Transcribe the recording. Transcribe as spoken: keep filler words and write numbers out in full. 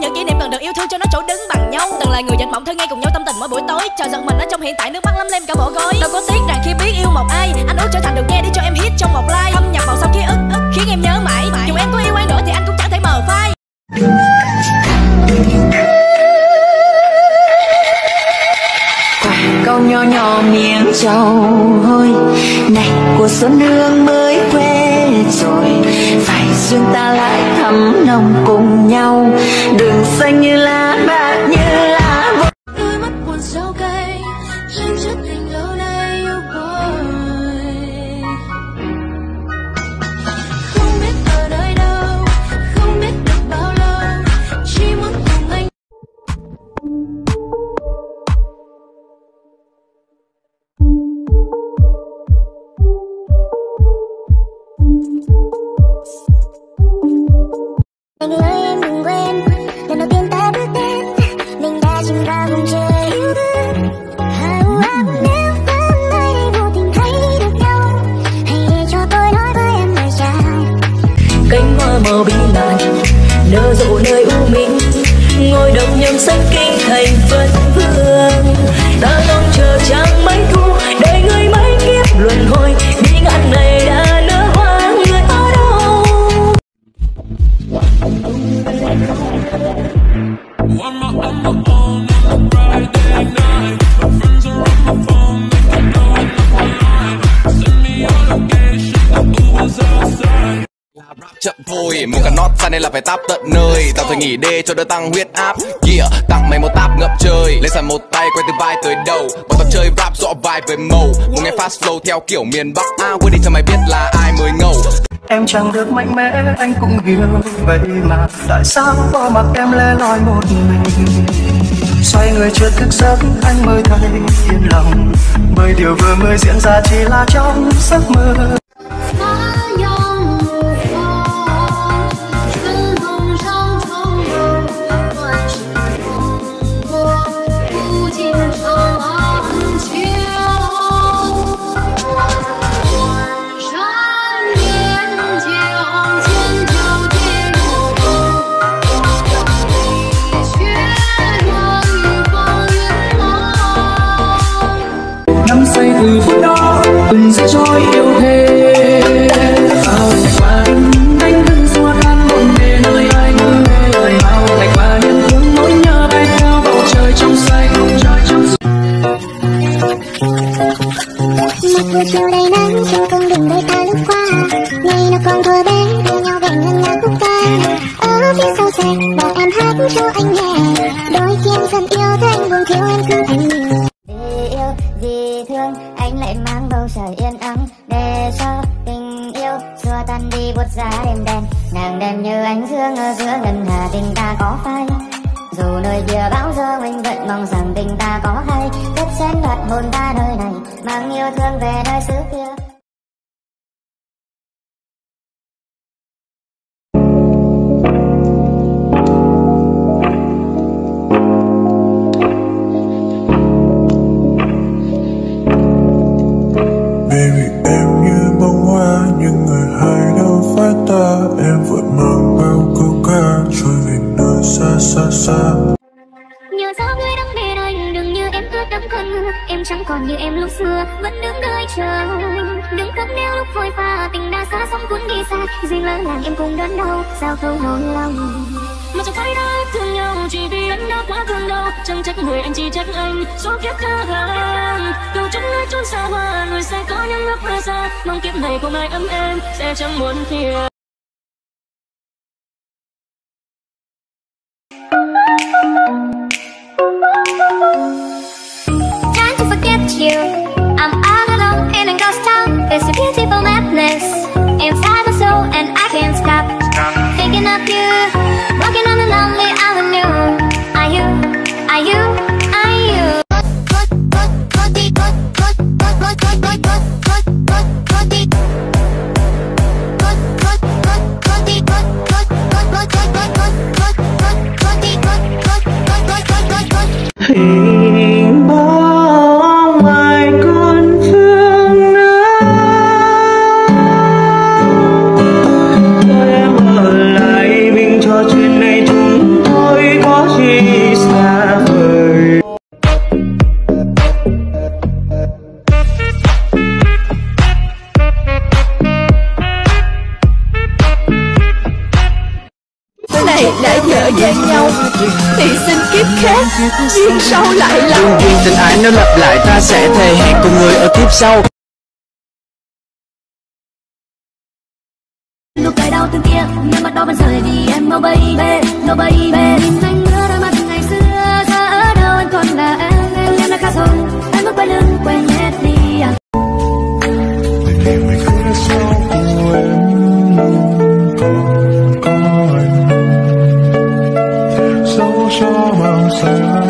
những kỷ niệm cần được yêu thương cho nó chỗ đứng bằng nhau. Từng là người dành mộng thơ ngây cùng nhau tâm tình mỗi buổi tối. Chờ giận mình ở trong hiện tại, nước mắt lấm lem cả bộ gối. Đâu có tiếc rằng khi biết yêu một ai, anh ước trở thành được nghe đi cho em hit trong một like. Thâm nhập vào sau ký ức, ức khiến em nhớ mãi. Dù em có yêu ai nữa thì anh cũng chẳng thể mờ phai. Câu nhỏ nhỏ miếng trầu hôi này của xuân hương mới quê rồi, phải duyên ta lại thắm nồng cùng nhau. Đường xanh như lá bạc như lá vôi. Đôi mắt buồn sâu cay chém chất tình lâu nay yêu côi. Không biết ở nơi đâu, không biết được bao lâu, chỉ muốn cùng anh. Anh ơi em đừng quên, lần đầu tiên ta bước đến, mình đã chìm vào vùng trời yêu thương. Hào ác nếu hôm nay đây vô tình thấy được nhau, hãy để cho tôi nói với em lời chào. Cánh hoa màu bí ngàn nở rộ nơi u minh, ngồi đông nhâm sách kinh thành vân vương. Ta mong chờ chẳng mấy thu để người mấy kiếp luân hồi, bí ngạn này đã nở hoa người ở đâu. I'm on my own on a Friday night. My friends are on my phone, they know I'm not online. Send me your location, the Uber's outside. Rap chậm thôi, một cái nót ra nên là phải tap tận nơi. Tao thời nghỉ đê cho đỡ tăng huyết áp. Yeah, tặng mày một tap ngập trời. Lên sàn một tay quay từ vai tới đầu. Bọn tao chơi rap rõ vai với màu. Một ngày fast flow theo kiểu miền Bắc. À, quên đi cho mày biết là ai mới ngầu. Em chẳng được mạnh mẽ, anh cũng hiểu. Vậy mà tại sao bỏ mặc em lẻ loi một mình? Xoay người chưa thức giấc, anh mới thấy yên lòng. Bởi điều vừa mới diễn ra chỉ là trong giấc mơ. Năm say từ phút đó từng giây trôi yêu thề. Bao ngày qua anh đánh đứng xua tan bộn bề nơi anh về. Bao ngày qua những thương nỗi nhớ bay theo bầu trời trong xanh. Một buổi chiều đầy nắng trên con đường đời ta lướt qua, ngày nào còn thơ bé đưa nhau về ngân nga khúc ca. Ở phía sau xe bảo em hát cho anh nghe, đôi khi em dần yêu thấy anh buồn thiếu em cứ anh nhiều. Vì yêu vì thương anh lại mang bầu trời yên ắng, để cho tình yêu xua tan đi buốt giá đêm đen. Nàng đêm như ánh dương ở giữa ngân hà, tình ta có phai. Dù nơi kia bão giông anh vẫn mong rằng tình ta có hay, kết xen đoạt hồn ta nơi này, mang yêu thương về nơi xứ kia. Baby em như bông hoa, nhưng người hai đâu phải ta. Em vội mang bao câu ca trôi về nơi xa xa xa. Nhờ gió người đang bên anh, đừng như em ướt đẫm cơn mưa. Em chẳng còn như em lúc xưa, vẫn đứng đợi chờ. Đừng khóc nếu lúc vội vã, tình đã xa xong cuốn đi xa. Riêng lỡ làng em cũng đớn đau, sao không nỗi lòng. Mà chẳng phải đã thương nhau, chỉ vì anh đã quá thương đau. Chẳng trách người anh chỉ trách anh, số kiếp đã hàng. Cầu chúc nơi chốn xa hoa, người sẽ có những lúc rời xa. Mong kiếp này của mai ấm em, sẽ chẳng muốn phiền. Trying to forget you, I'm all alone in a ghost town. There's a beautiful madness inside my soul, and I can't stop thinking of you, walking on a lonely avenue. Are you, are you, are you? Hình bóng ai còn phương nào, thôi em ở lại mình trò chuyện này chúng tôi. gian nhau thì xin kiếp khác duyên sau lại là duyên duyên tình ái nếu lặp lại ta sẽ thề hẹn cùng người ở kiếp sau. Nụ cười đau từng kia nhưng mắt đó vẫn rời vì em, oh baby, oh baby. Nhìn anh nhớ đôi mắt ngày xưa, giờ ở đâu anh còn là em, em em đã khác rồi, anh bước quay lưng quên hết đi à. Tình yêu mình cứ đã sau của em còn có anh, dẫu cho bao xa.